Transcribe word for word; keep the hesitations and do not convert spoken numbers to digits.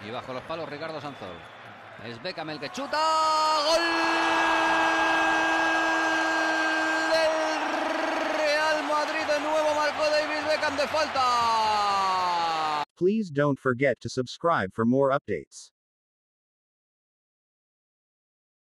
Y bajo los palos Ricardo Sanzol. Es Beckham el que chuta. ¡Gol del Real Madrid! De nuevo marcó David Beckham de falta. Please don't forget to subscribe for more updates.